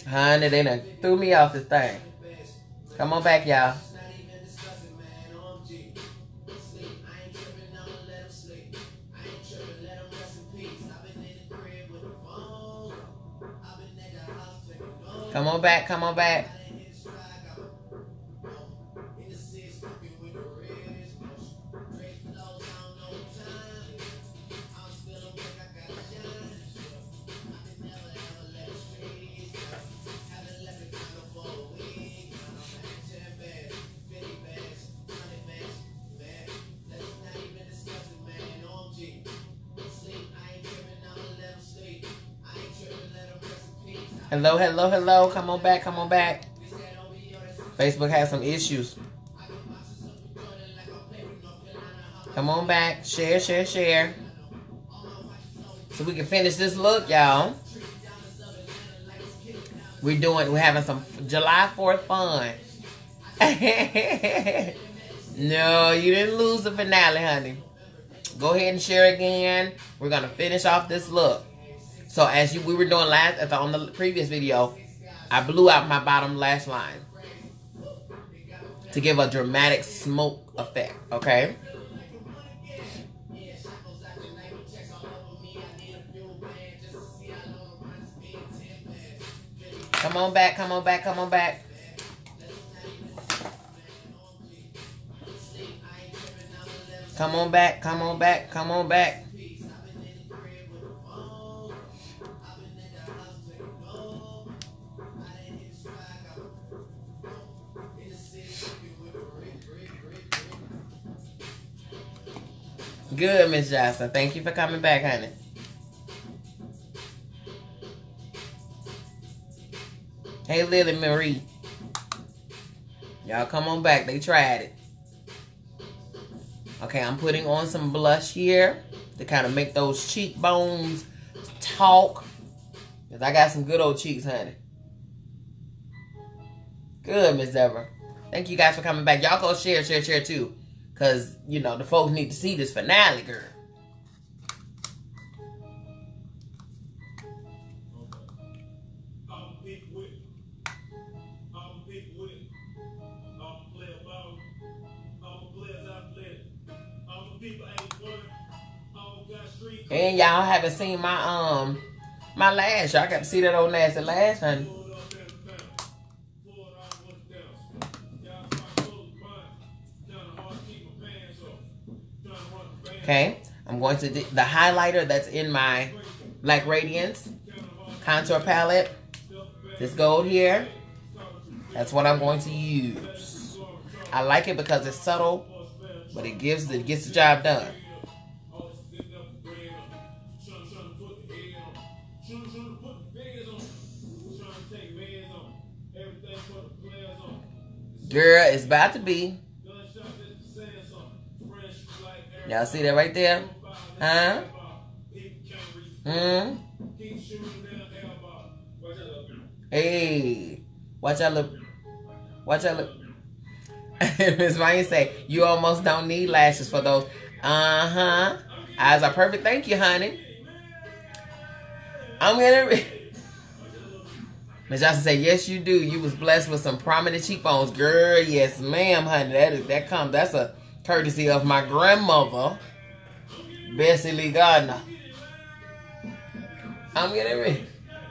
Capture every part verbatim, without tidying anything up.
Honey, they done threw me off this thing. Come on back, y'all. Come on back, come on back. Hello, hello, hello. Come on back, come on back. Facebook has some issues. Come on back. Share, share, share. So we can finish this look, y'all. We're doing, we're having some July fourth fun. No, you didn't lose the finale, honey. Go ahead and share again. We're going to finish off this look. So as you we were doing last at the, on the previous video, I blew out my bottom lash line to give a dramatic smoke effect, okay? Come on back, come on back, come on back. Come on back, come on back, come on back. Good, Miss Johnson. Thank you for coming back, honey. Hey, Lily Marie. Y'all come on back. They tried it. Okay, I'm putting on some blush here to kind of make those cheekbones talk. Because I got some good old cheeks, honey. Good, Miss Deborah. Thank you guys for coming back. Y'all go share, share, share too. Because, you know, the folks need to see this finale, girl. And y'all haven't seen my um my lash. Y'all got to see that old nasty lash, honey. Okay, I'm going to do the highlighter that's in my Black Radiance contour palette. This gold here, that's what I'm going to use. I like it because it's subtle, but it gives it gets the job done. Girl, it's about to be. Y'all see that right there? Huh? Hmm? Hey. Watch out look. Watch out look. Miss Ryan say, you almost don't need lashes for those. Uh-huh. Eyes are perfect. Thank you, honey. I'm gonna... Miss Johnson say, yes, you do. You was blessed with some prominent cheekbones. Girl, yes, ma'am, honey. That, is, that comes... That's a... courtesy of my grandmother, Bessie Lee Gardner. I'm getting ready.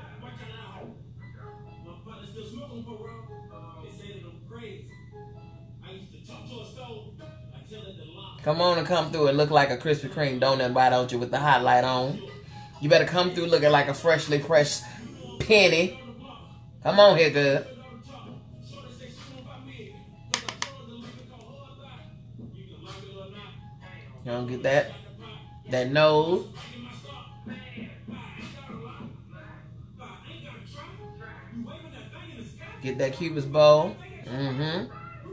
Come on and come through and look like a Krispy Kreme donut, why don't you, with the hot light on? You better come through looking like a freshly pressed penny. Come on here, good. You don't get that? That nose. Get that Cupid's bow. Mm-hmm.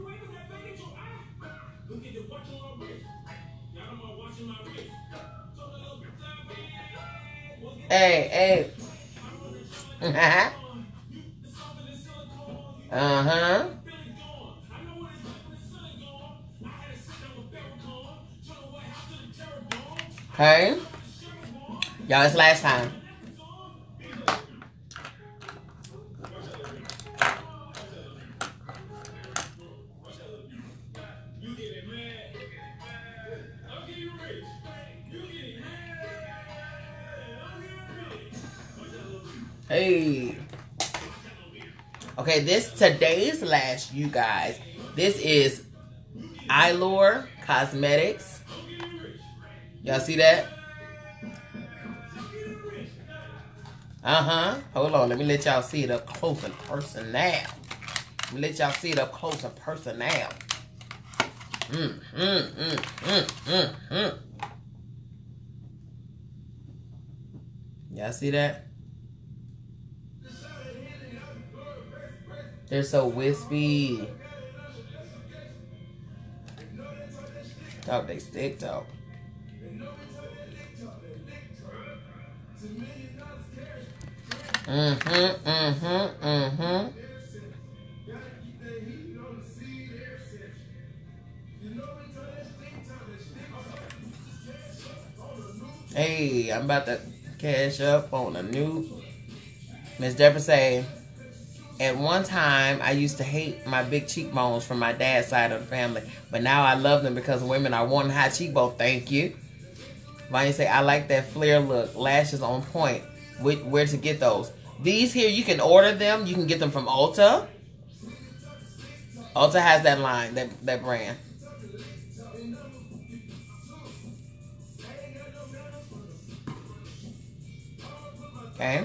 Hey, hey. Uh-huh. Okay. Y'all, it's last time. Hey. Okay, this today's lash, you guys. This is Eyelure Cosmetics. Y'all see that? Uh-huh. Hold on. Let me let y'all see it up close and person now. Let me let y'all see it up close and person now. Mm, mm, mm, mm, mm, mm. Y'all see that? They're so wispy. Oh, they stick though. Mm-hmm, mm-hmm, mm-hmm. Hey, I'm about to cash up on a new. Miss Deborah say, at one time, I used to hate my big cheekbones from my dad's side of the family, but now I love them because women are wanting high cheekbones. Thank you. Vanya say, I like that flare look. Lashes on point. Where to get those? These here, you can order them. You can get them from Ulta. Ulta has that line, that, that brand. Okay.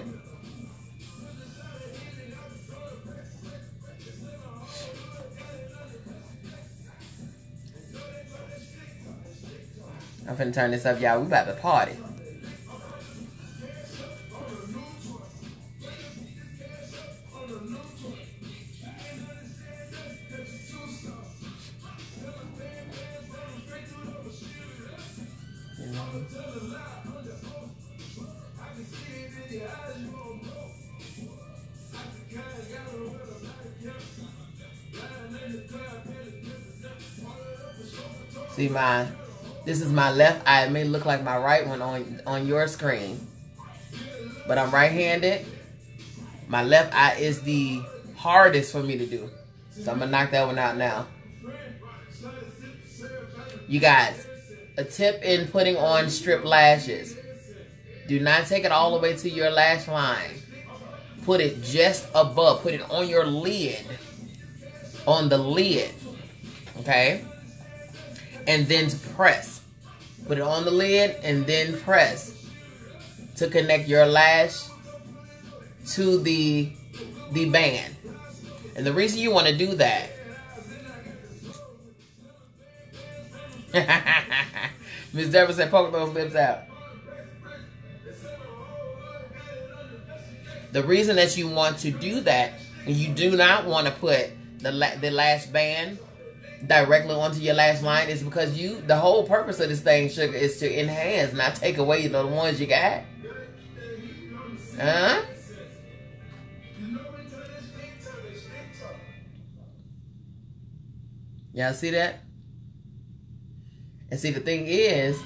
I'm finna turn this up, y'all. We about to party. See my, this is my left eye. It may look like my right one on, on your screen. But I'm right-handed. My left eye is the hardest for me to do. So I'm going to knock that one out now. You guys, a tip in putting on strip lashes. Do not take it all the way to your lash line. Put it just above. Put it on your lid. On the lid. Okay? And then press. Put it on the lid and then press to connect your lash to the the band. And the reason you want to do that Miss Deborah said poke those lips out. The reason that you want to do that, and you do not want to put the la the lash band directly onto your lash line, is because you, the whole purpose of this thing, sugar, is to enhance, not take away the ones you got. Huh? Y'all see that? And see, the thing is,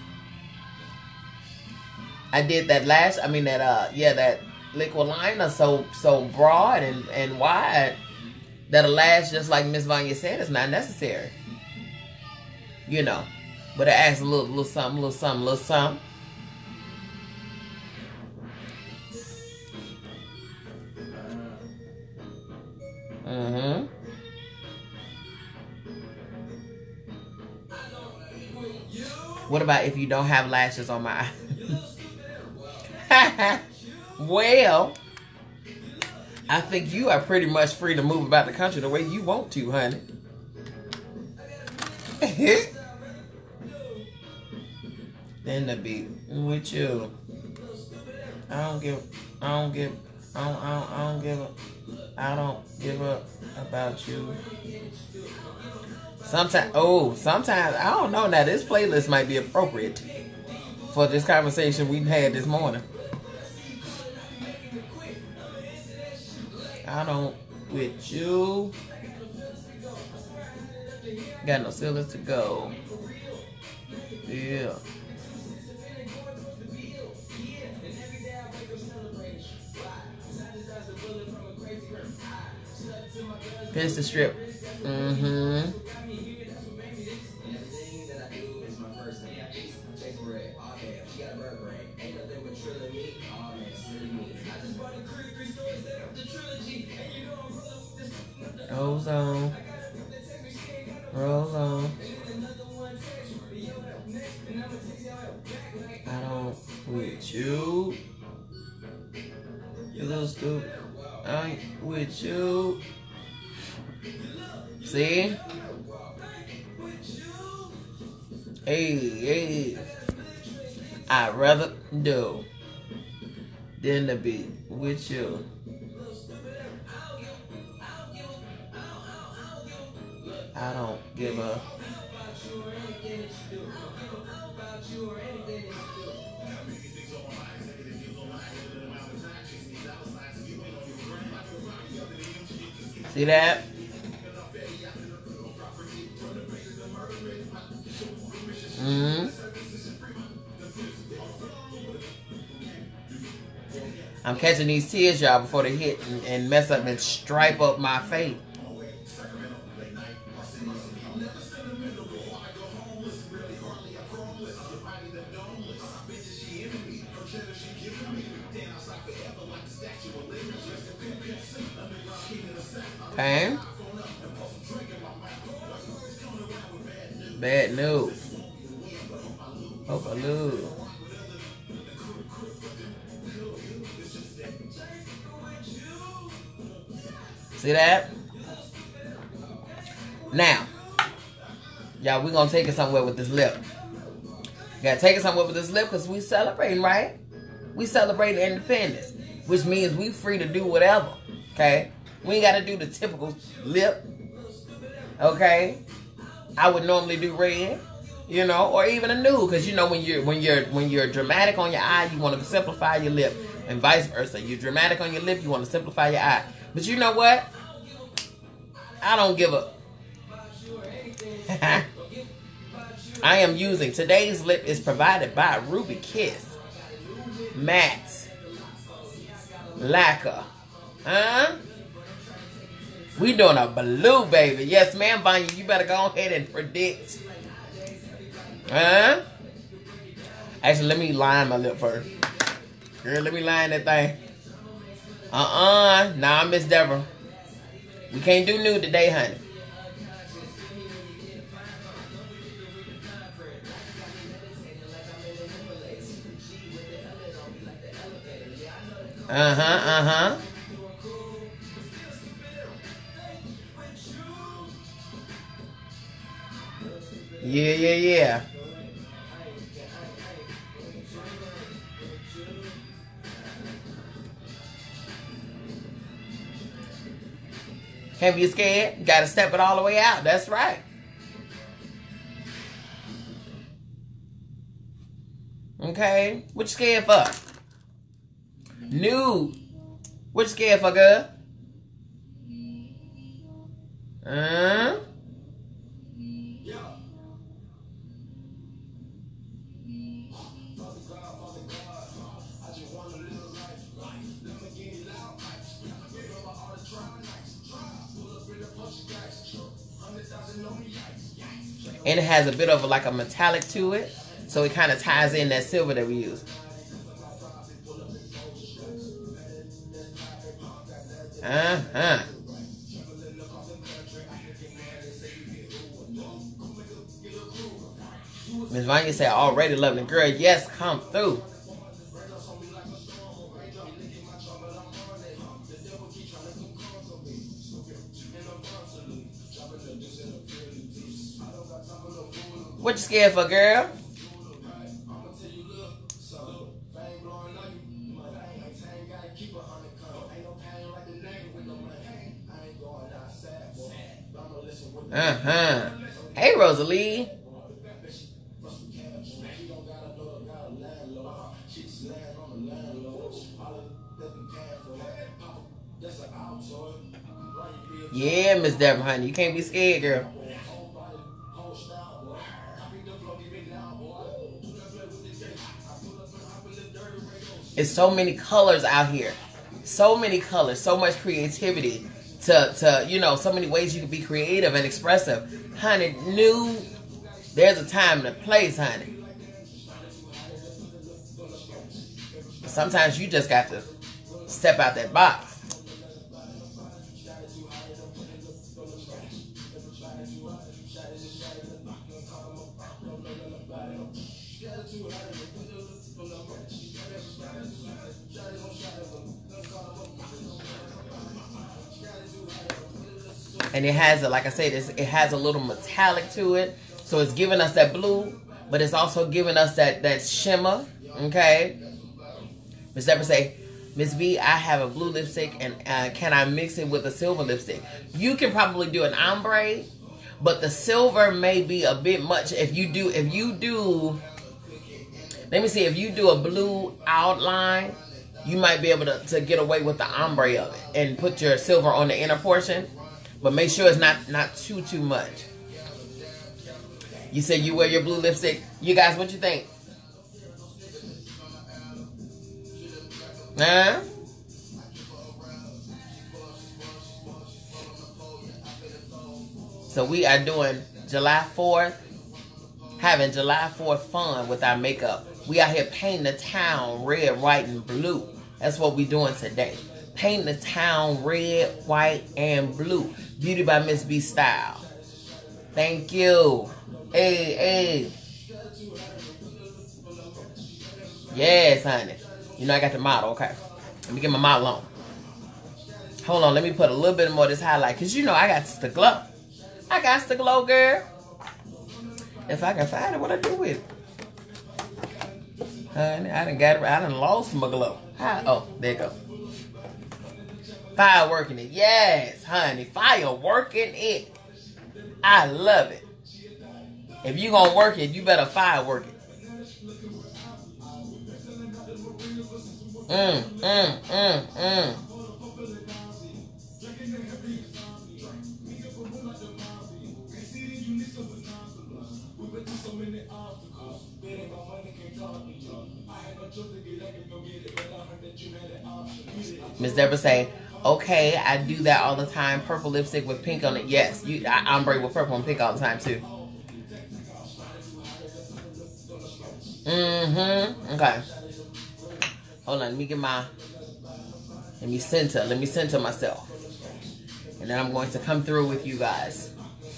I did that lash, I mean that, uh, yeah, that liquid liner so so broad and, and wide that a lash, just like Miss Vanya said, is not necessary. You know. But it adds a little, little something, little something, little something. Mm-hmm. What about if you don't have lashes on my eye? Well, I think you are pretty much free to move about the country the way you want to, honey. Then the beat with you. I don't give. I don't give. I don't. I don't, I don't give a. I don't give up about you. Sometimes, oh, sometimes I don't know. Now this playlist might be appropriate for this conversation we had this morning. I don't with you. Got no ceilings to go. Yeah. Pinch the strip. Mm-hmm. Rolls on. Rolls on. I don't with you. You little stupid. I ain't with you. See? Hey, hey. I'd rather do than to be with you. I don't give a. See that? Mm-hmm. I'm catching these tears, y'all, before they hit and, and mess up and stripe up my face. Okay. Bad news. Hope I lose. See that? Now, y'all, we're gonna take it somewhere with this lip. Gotta take it somewhere with this lip because we celebrating, right? We celebrating independence, which means we free to do whatever. Okay? We ain't gotta do the typical lip. Okay? I would normally do red, you know, or even a nude, because you know when you're when you're when you're dramatic on your eye, you want to simplify your lip, and vice versa. You're dramatic on your lip, you want to simplify your eye. But you know what? I don't give a. I am using today's lip is provided by Ruby Kiss Matte Lacquer. Huh? We doing a blue, baby. Yes, ma'am, Vanya. You better go ahead and predict. Huh? Actually, let me line my lip first. Girl, let me line that thing. Uh-uh. Nah, Miss Deborah. We can't do nude today, honey. Uh-huh, uh-huh. Yeah, yeah, yeah. Can't be scared. Gotta step it all the way out. That's right. Okay. What you scared for? Nude. What you scared for, girl? Huh? And it has a bit of a, like a metallic to it, so it kind of ties in that silver that we use. Uh-huh. Miss Vanya said, already loving it. Girl, yes, come through. What you scared for, girl? Uh-huh. Hey, Rosalie. Yeah, Miss Deborah, honey. You can't be scared, girl. It's so many colors out here. So many colors. So much creativity. To, to you know, so many ways you can be creative and expressive. Honey, new. There's a time and a place, honey. Sometimes you just got to step out that box. And it has, a, like I said, it's, it has a little metallic to it. So it's giving us that blue, but it's also giving us that, that shimmer. Okay. Miss Deborah say, Miss B, I have a blue lipstick, and uh, can I mix it with a silver lipstick? You can probably do an ombre, but the silver may be a bit much. If you do, if you do, let me see, if you do a blue outline, you might be able to, to get away with the ombre of it and put your silver on the inner portion, but make sure it's not, not too, too much. You said you wear your blue lipstick. You guys, what you think? Huh? So we are doing July fourth, having July fourth fun with our makeup. We out here painting the town red, white, and blue. That's what we doing today. Painting the town red, white, and blue. Beauty by Miss B style. Thank you. Hey, hey. Yes, honey. You know I got the model, okay. Let me get my model on. Hold on, let me put a little bit more of this highlight, because you know I got to glow. I got to glow, girl. If I can find it, what I do with it? Honey, I done got it, I done lost my glow. How? Oh, there you go. Fire working it. Yes, honey. Fire working it. I love it. If you gonna work it, you better fire work it. Mm, mm, mm, mm. Miss Deborah say, okay, I do that all the time. Purple lipstick with pink on it. Yes, you. I ombre with purple and pink all the time too. Mm-hmm. Okay. Hold on, let me get my, let me center, let me center myself. And then I'm going to come through with you guys.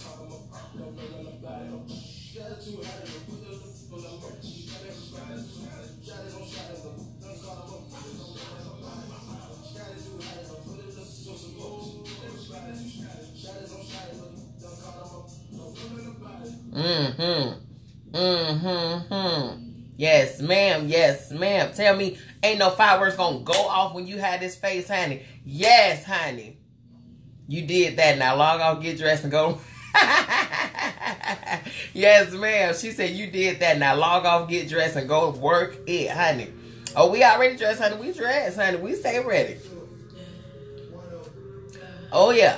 Mm-hmm. Mm-hmm. Yes, ma'am. Yes, ma'am. Tell me, ain't no fireworks gonna go off when you had this face, honey. Yes, honey. You did that. Now log off, get dressed, and go. Yes, ma'am. She said you did that. Now log off, get dressed, and go work it, honey. Oh, we already dressed, honey. We dressed, honey. We stay ready. Oh, yeah.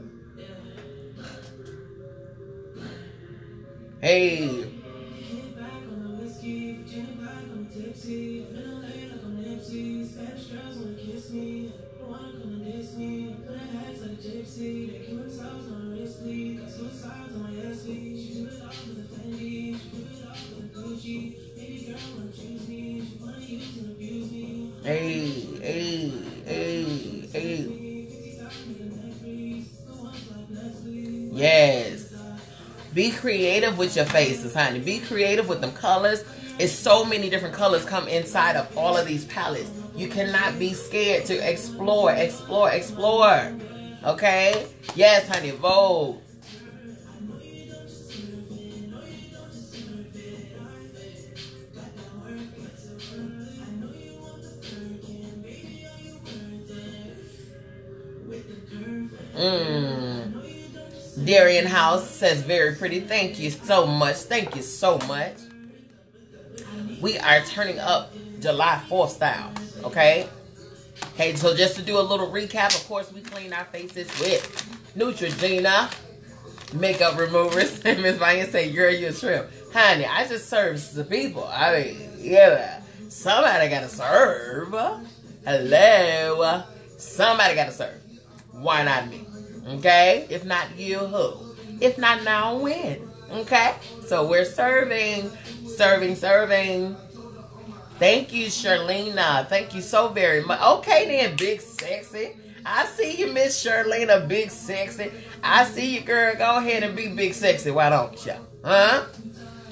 Hey. Hey, hey, hey, hey. Yes. Be creative with your faces, honey. Be creative with them colors. It's so many different colors come inside of all of these palettes. You cannot be scared to explore, explore, explore. Okay? Yes, honey. Vogue. Mm. Darian House says very pretty. Thank you so much. Thank you so much. We are turning up July fourth style. Okay? Okay, so just to do a little recap, of course, we clean our faces with Neutrogena makeup removers. Miss Vanya say, girl, you're a shrimp. Honey, I just serve the people. I mean, yeah. Somebody got to serve. Hello. Somebody got to serve. Why not me? Okay? If not you, who? If not now, when? Okay? So we're serving, serving, serving. Thank you, Sherlina. Thank you so very much. Okay then, Big Sexy. I see you, Miss Sherlina, Big Sexy. I see you, girl. Go ahead and be Big Sexy. Why don't you? Huh?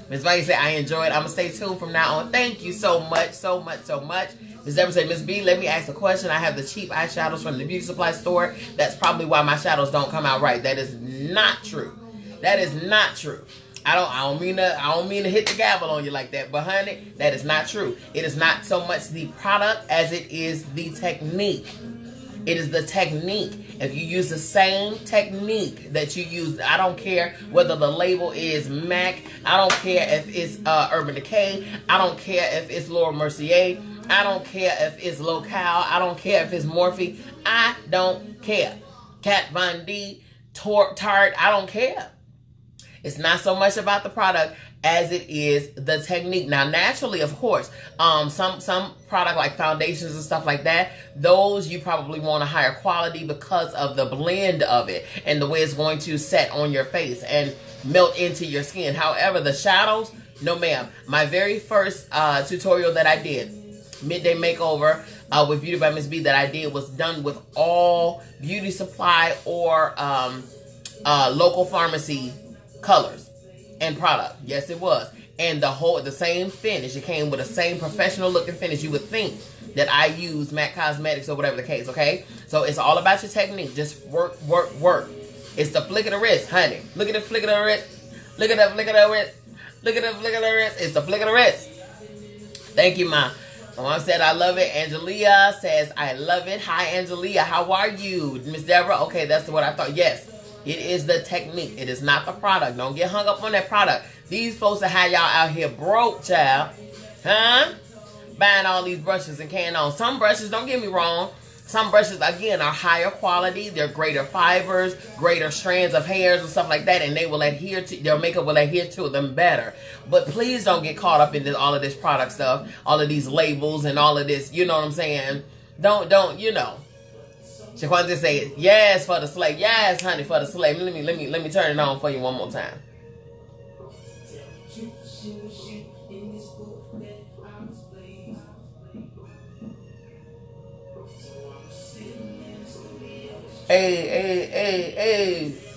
Miss Vanya said, I enjoyed. I'm going to stay tuned from now on. Thank you so much, so much, so much. Miss Deborah said, Miss B, let me ask a question. I have the cheap eyeshadows from the beauty supply store. That's probably why my shadows don't come out right. That is not true. That is not true. I don't I don't mean to I don't mean to hit the gavel on you like that, but honey, that is not true. It is not so much the product as it is the technique. It is the technique. If you use the same technique that you use, I don't care whether the label is MAC, I don't care if it's uh, Urban Decay, I don't care if it's Laura Mercier, I don't care if it's Locale, I don't care if it's Morphe, I don't care. Kat Von D, Tarte, I don't care. It's not so much about the product as it is the technique. Now, naturally, of course, um, some some product like foundations and stuff like that, those you probably want a higher quality because of the blend of it and the way it's going to set on your face and melt into your skin. However, the shadows, no ma'am. My very first uh, tutorial that I did, Midday Makeover uh, with Beauty by Miss B, that I did was done with all beauty supply or um, uh, local pharmacy colors and product. Yes, it was. And the whole, the same finish. It came with the same professional looking finish. You would think that I use MAC Cosmetics or whatever the case, okay? So it's all about your technique. Just work, work, work. It's the flick of the wrist, honey. Look at the flick of the wrist. Look at the flick of the wrist. Look at the flick of the wrist. It's the flick of the wrist. Thank you, Ma. My mom said, I love it. Angelia says, I love it. Hi, Angelia. How are you? Miss Deborah? Okay, that's what I thought. Yes. It is the technique. It is not the product. Don't get hung up on that product. These folks that have y'all out here broke, child. Huh? Buying all these brushes and carrying on. Some brushes, don't get me wrong, some brushes, again, are higher quality. They're greater fibers, greater strands of hairs and stuff like that, and they will adhere to, their makeup will adhere to them better. But please don't get caught up in this, all of this product stuff, all of these labels and all of this, you know what I'm saying? Don't, don't, you know. Shaquan just say, yes, for the slave. Yes, honey, for the slave. Let me, let me, let me turn it on for you one more time. Hey, hey, hey,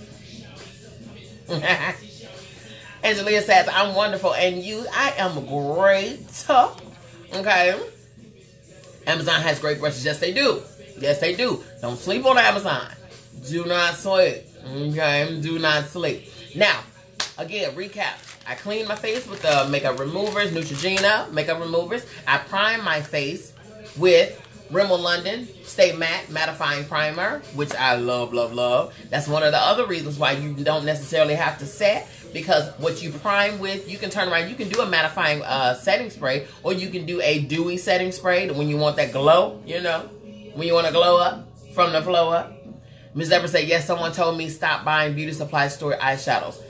hey. Angelia says, I'm wonderful. And you, I am great. Okay. Amazon has great brushes. Yes, they do. Yes, they do. Don't sleep on Amazon. Do not sleep. Okay? Do not sleep. Now, again, recap. I clean my face with the makeup removers, Neutrogena makeup removers. I prime my face with Rimmel London Stay Matte Mattifying Primer, which I love, love, love. That's one of the other reasons why you don't necessarily have to set, because what you prime with, you can turn around. You can do a mattifying uh, setting spray, or you can do a dewy setting spray when you want that glow, you know. When you want to glow up from the flow up. Miz Deborah said, yes, someone told me stop buying beauty supply store eyeshadows.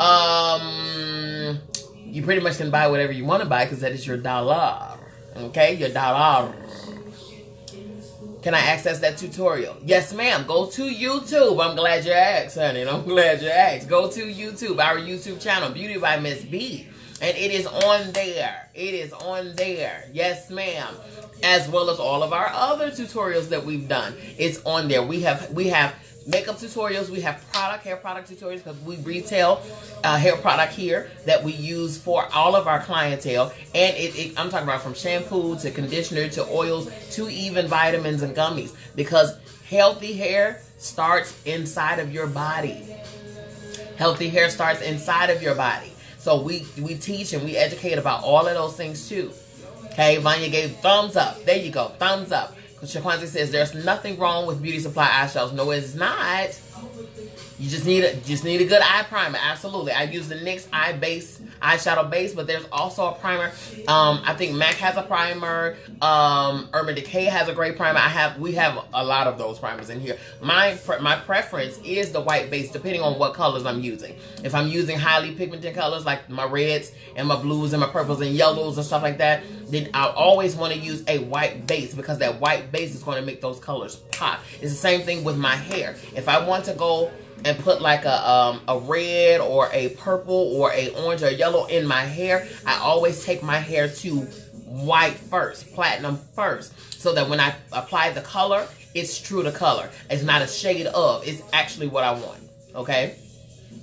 Um, you pretty much can buy whatever you want to buy because that is your dollar. Okay, your dollar. Can I access that tutorial? Yes, ma'am. Go to YouTube. I'm glad you asked, honey. I'm glad you asked. Go to YouTube, our YouTube channel, Beauty by Miss B. And it is on there. It is on there. Yes, ma'am. As well as all of our other tutorials that we've done. It's on there. We have we have makeup tutorials. We have product, hair product tutorials, because we retail uh, hair product here that we use for all of our clientele. And it, it, I'm talking about from shampoo to conditioner to oils to even vitamins and gummies. Because healthy hair starts inside of your body. Healthy hair starts inside of your body. So we, we teach and we educate about all of those things too. Okay, Vanya gave thumbs up. There you go, thumbs up. Shaquanzi says there's nothing wrong with beauty supply eyeshadows. No, it's not. You just need a just need a good eye primer. Absolutely. I use the NYX eye base eyeshadow base, but there's also a primer. Um, I think MAC has a primer. Um, Urban Decay has a great primer. I have we have a lot of those primers in here. My my preference is the white base, depending on what colors I'm using. If I'm using highly pigmented colors like my reds and my blues and my purples and yellows and stuff like that, then I always want to use a white base because that white base is going to make those colors pop. It's the same thing with my hair. If I want to go and put like a um, a red or a purple or a orange or yellow in my hair, I always take my hair to white first, platinum first, so that when I apply the color, it's true to color. It's not a shade of. It's actually what I want. Okay.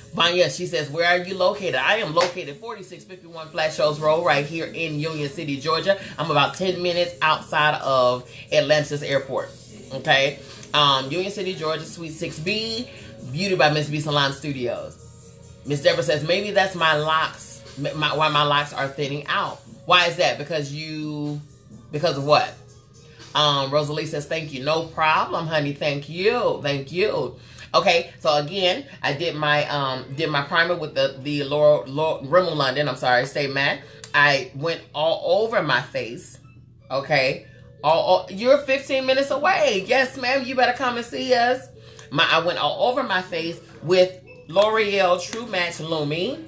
Vanya, she says, where are you located? I am located forty-six fifty-one Flat Shoals Road right here in Union City, Georgia. I'm about ten minutes outside of Atlantis Airport. Okay. Um, Union City, Georgia, Suite six B, Beauty by Miss B Salon Studios. Miss Deborah says, maybe that's my locks, my, why my locks are thinning out. Why is that? Because you, because of what? Um, Rosalie says, thank you. No problem, honey. Thank you. Thank you. Okay, so again, I did my um did my primer with the the Laurel, Laurel Rimmel London. I'm sorry, Stay Matte. I went all over my face. Okay, all, all you're fifteen minutes away. Yes, ma'am. You better come and see us. My I went all over my face with L'Oreal True Match Lumi.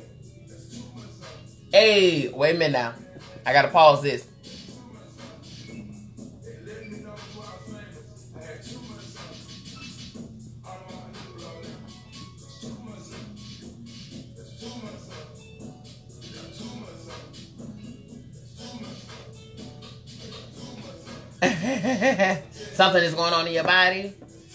Hey, wait a minute now. I gotta pause this. Something is going on in your body.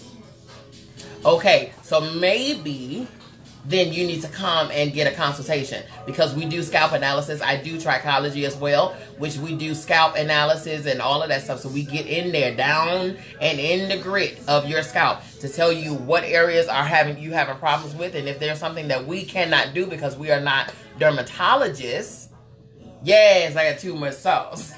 Okay, so maybe then you need to come and get a consultation, because we do scalp analysis. I do trichology as well, which we do scalp analysis and all of that stuff. So we get in there, down and in the grit of your scalp, to tell you what areas are having you having problems with, and if there's something that we cannot do because we are not dermatologists. Yes, I got too much sauce.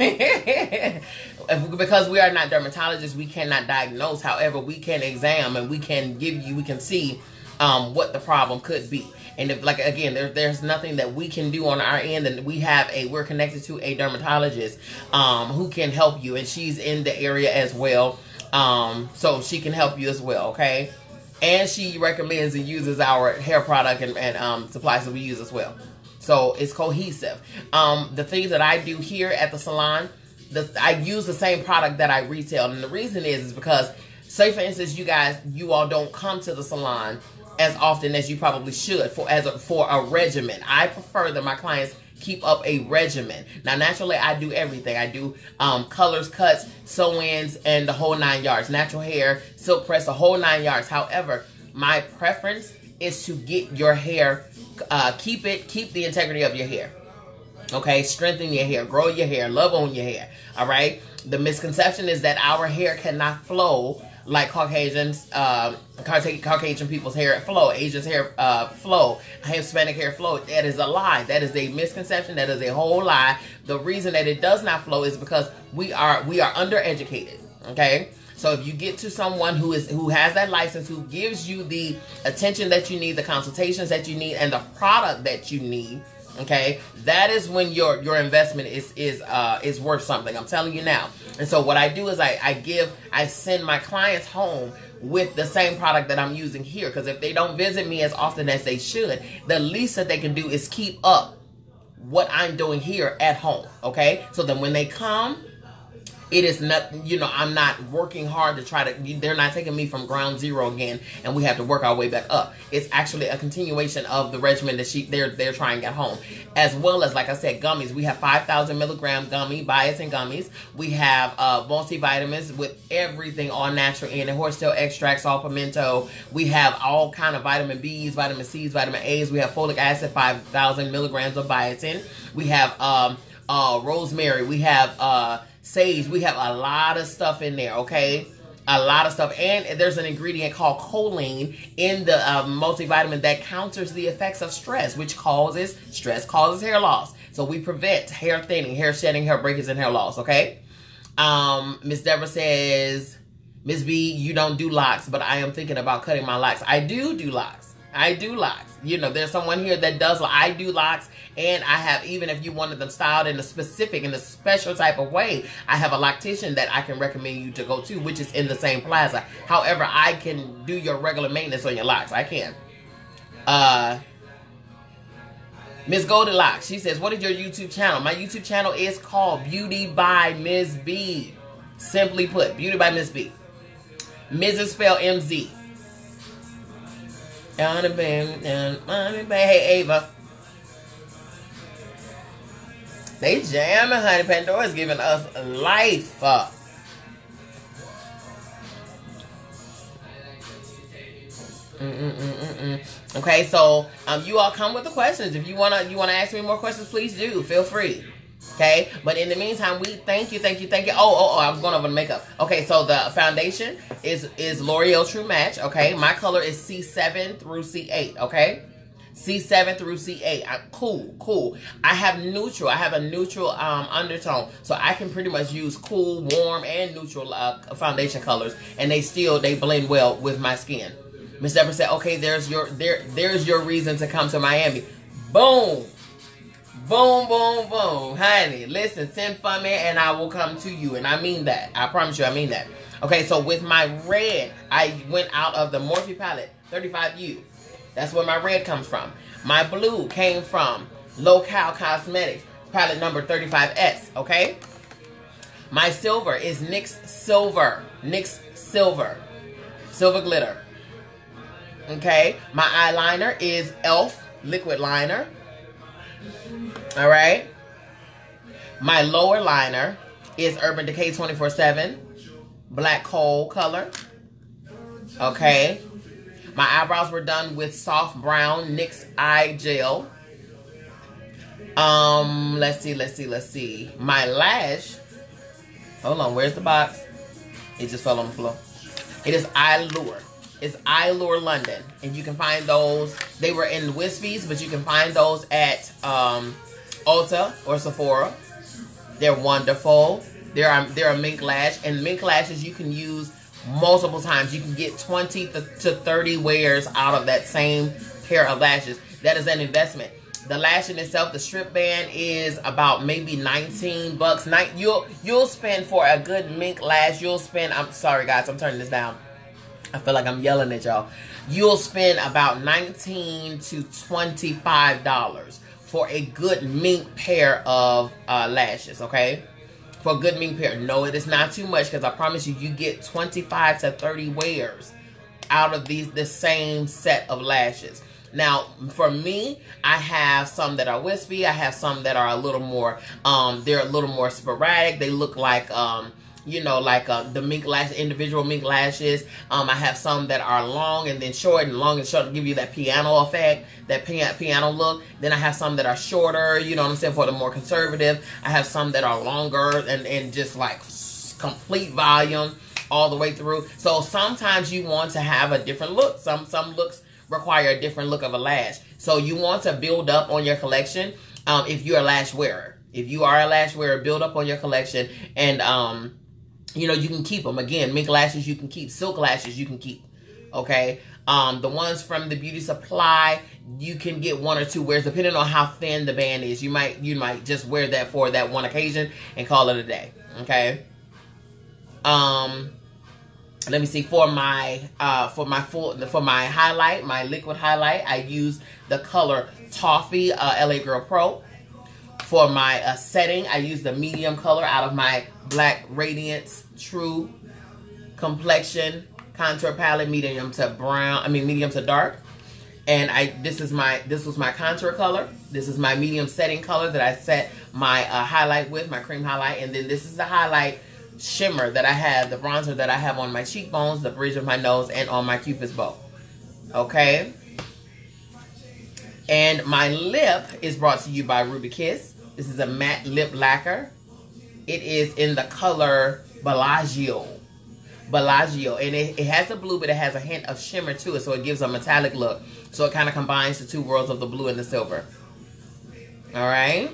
Because we are not dermatologists, we cannot diagnose. However, we can examine and we can give you, we can see um, what the problem could be. And if, like, again, there, there's nothing that we can do on our end, and we have a, we're connected to a dermatologist um, who can help you, and she's in the area as well. Um, so she can help you as well, okay? And she recommends and uses our hair product and, and um, supplies that we use as well. So it's cohesive. Um, the things that I do here at the salon, the, I use the same product that I retail. And the reason is, is because, say for instance, you guys, you all don't come to the salon as often as you probably should for as a, for a regimen. I prefer that my clients keep up a regimen. Now, naturally, I do everything. I do um, colors, cuts, sew-ins, and the whole nine yards. Natural hair, silk press, the whole nine yards. However, my preference is to get your hair, uh, keep it, keep the integrity of your hair. Okay, strengthen your hair, grow your hair, love on your hair. All right. The misconception is that our hair cannot flow like Caucasians, uh, Caucasian people's hair flow, Asians' hair uh, flow, Hispanic hair flow. That is a lie. That is a misconception. That is a whole lie. The reason that it does not flow is because we are we are undereducated. Okay. So if you get to someone who is who has that license, who gives you the attention that you need, the consultations that you need, and the product that you need, okay, that is when your your investment is is uh is worth something. I'm telling you now. And so what I do is I I give I send my clients home with the same product that I'm using here, because if they don't visit me as often as they should, the least that they can do is keep up what I'm doing here at home. Okay, so then when they come, it is not, you know, I'm not working hard to try to, they're not taking me from ground zero again, and we have to work our way back up. It's actually a continuation of the regimen that she, they're, they're trying at home. As well as, like I said, gummies. We have five thousand milligram gummy, biotin gummies. We have uh, multivitamins with everything all natural in it. Horsetail extract, saw pimento. We have all kind of vitamin B's, vitamin C's, vitamin A's. We have folic acid, five thousand milligrams of biotin. We have um, uh, rosemary. We have uh, sage. We have a lot of stuff in there, okay? A lot of stuff. And there's an ingredient called choline in the uh, multivitamin that counters the effects of stress, which causes, stress causes hair loss. So we prevent hair thinning, hair shedding, hair breakage, and hair loss, okay? Um, Miss Deborah says, Miss B, you don't do locks, but I am thinking about cutting my locks. I do do locks. I do locks. You know, there's someone here that does, I do locks, and I have, even if you wanted them styled in a specific, in a special type of way, I have a loctician that I can recommend you to go to, which is in the same plaza. However, I can do your regular maintenance on your locks. I can. Uh, Miss Goldilocks, she says, what is your YouTube channel? My YouTube channel is called Beauty by Miss B. Simply put, Beauty by Miss B. Missus spell M Z. Hey, Ava. They jamming, honey. Pandora's giving us life. Uh. Mm-mm-mm-mm-mm. Okay, so um, you all come with the questions. If you wanna you wanna ask me more questions, please do. Feel free. Okay, but in the meantime, we thank you, thank you, thank you. Oh, oh, oh! I was going over the makeup. Okay, so the foundation is is L'Oreal True Match. Okay, my color is C seven through C eight. Okay, C seven through C eight. I, cool, cool. I have neutral. I have a neutral um, undertone, so I can pretty much use cool, warm, and neutral uh, foundation colors, and they still they blend well with my skin. Miss Deborah said, "Okay, there's your there there's your reason to come to Miami." Boom. Boom, boom, boom. Honey, listen, send for me and I will come to you. And I mean that. I promise you, I mean that. Okay, so with my red, I went out of the Morphe palette, thirty-five U. That's where my red comes from. My blue came from Local Cosmetics, palette number thirty-five S, okay? My silver is N Y X Silver. N Y X Silver. Silver Glitter. Okay? My eyeliner is e l f Liquid Liner. All right. My lower liner is Urban Decay twenty-four seven Black Coal color. Okay. My eyebrows were done with soft brown N Y X Eye Gel. Um, let's see, let's see, let's see. My lash. Hold on, where's the box? It just fell on the floor. It is Eyelure. It's Eyelure London. And you can find those. They were in Wispies, but you can find those at um, Ulta or Sephora. They're wonderful. They're a, they're a mink lash. And mink lashes you can use multiple times. You can get twenty to thirty wears out of that same pair of lashes. That is an investment. The lash in itself, the strip band is about maybe nineteen bucks. Night you'll you'll spend for a good mink lash. You'll spend. I'm sorry guys, I'm turning this down. I feel like I'm yelling at y'all. You'll spend about nineteen to twenty-five dollars for a good mink pair of uh, lashes. Okay, for a good mink pair. No, it is not too much because I promise you, you get twenty-five to thirty wears out of these the same set of lashes. Now, for me, I have some that are wispy. I have some that are a little more, um, they're a little more sporadic. They look like, um, you know, like uh, the mink lash, individual mink lashes. Um, I have some that are long and then short, and long and short to give you that piano effect, that piano, piano look. Then I have some that are shorter, you know what I'm saying, for the more conservative. I have some that are longer and, and just like complete volume all the way through. So sometimes you want to have a different look. Some, some looks require a different look of a lash. So you want to build up on your collection um, if you're a lash wearer. If you are a lash wearer, build up on your collection, and um, you know, you can keep them. Again, mink lashes you can keep, silk lashes you can keep, okay? Um, the ones from the Beauty Supply, you can get one or two wears depending on how thin the band is. You might you might just wear that for that one occasion and call it a day, okay? Um... Let me see, for my uh, for my full for my highlight, my liquid highlight, I use the color Toffee uh, L A Girl Pro. For my uh, setting, I use the medium color out of my Black Radiance True Complexion Contour Palette, medium to brown. I mean medium to dark. And I this is my this was my contour color. This is my medium setting color that I set my uh, highlight with, my cream highlight, and then this is the highlight shimmer that I have, the bronzer that I have on my cheekbones, the bridge of my nose, and on my Cupid's bow. Okay? And my lip is brought to you by Ruby Kiss. This is a matte lip lacquer. It is in the color Bellagio. Bellagio. And it, it has a blue, but it has a hint of shimmer to it, so it gives a metallic look. So it kind of combines the two worlds of the blue and the silver. Alright?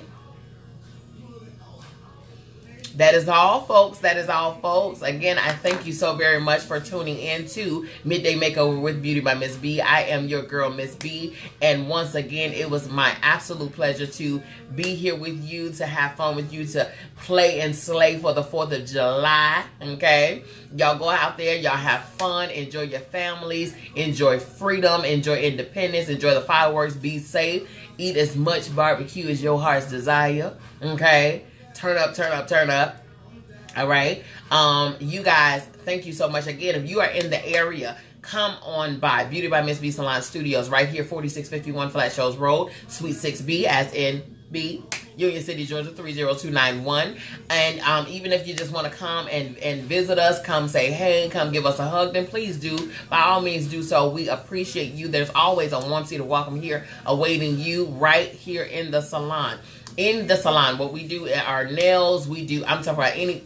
That is all, folks. That is all, folks. Again, I thank you so very much for tuning in to Midday Makeover with Beauty by Miss B. I am your girl, Miss B. And once again, it was my absolute pleasure to be here with you, to have fun with you, to play and slay for the fourth of July, okay? Y'all go out there. Y'all have fun. Enjoy your families. Enjoy freedom. Enjoy independence. Enjoy the fireworks. Be safe. Eat as much barbecue as your heart's desire, okay? Turn up, turn up, turn up. All right. Um, you guys, thank you so much. Again, if you are in the area, come on by Beauty by Miss B Salon Studios right here, forty-six fifty-one Flat Shoals Road, Suite six B, as in B. Union City, Georgia, three zero two nine one. And um, even if you just want to come and, and visit us, come say hey, come give us a hug, then please do. By all means, do so. We appreciate you. There's always a warm-seated welcome here awaiting you right here in the salon. In the salon, what we do are our nails. We do, I'm talking about any...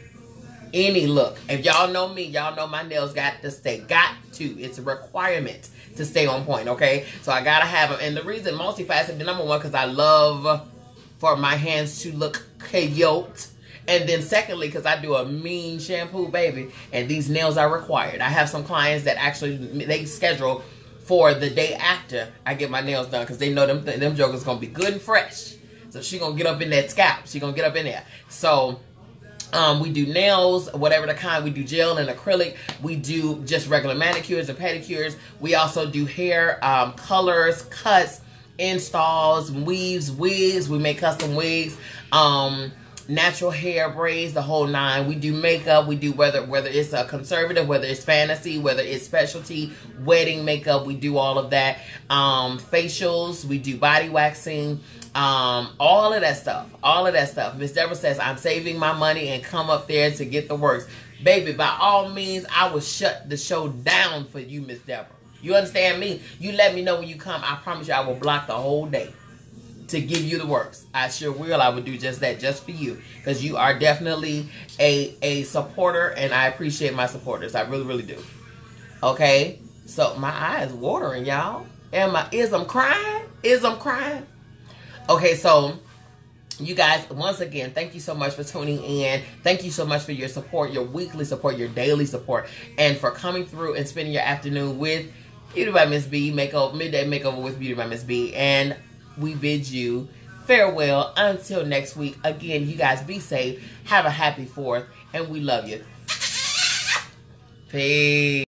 Any look. If y'all know me, y'all know my nails got to stay. Got to. It's a requirement to stay on point, okay? So I gotta have them. And the reason, multifaceted, number one, because I love for my hands to look coyote. And then secondly, because I do a mean shampoo, baby. And these nails are required. I have some clients that actually, they schedule for the day after I get my nails done. Because they know them, them jokers going to be good and fresh. So she going to get up in that scalp. She going to get up in there. So... Um, we do nails, whatever the kind. We do gel and acrylic. We do just regular manicures and pedicures. We also do hair, um, colors, cuts, installs, weaves, wigs. We make custom wigs, um, natural hair, braids, the whole nine. We do makeup. We do whether whether it's a conservative, whether it's fantasy, whether it's specialty, wedding makeup. We do all of that. Um, facials. We do body waxing. Um, all of that stuff, all of that stuff. Miss Deborah says, I'm saving my money and come up there to get the works. Baby, by all means, I will shut the show down for you, Miss Deborah. You understand me? You let me know when you come. I promise you I will block the whole day to give you the works. I sure will. I would do just that just for you because you are definitely a, a supporter and I appreciate my supporters. I really, really do. Okay? So my eye is watering, y'all. And my is I'm crying? Is I'm crying? Okay, so you guys, once again, thank you so much for tuning in. Thank you so much for your support, your weekly support, your daily support, and for coming through and spending your afternoon with Beauty by Miss B, makeover, Midday Makeover with Beauty by Miss B. And we bid you farewell until next week. Again, you guys be safe. Have a happy fourth, and we love you. Peace.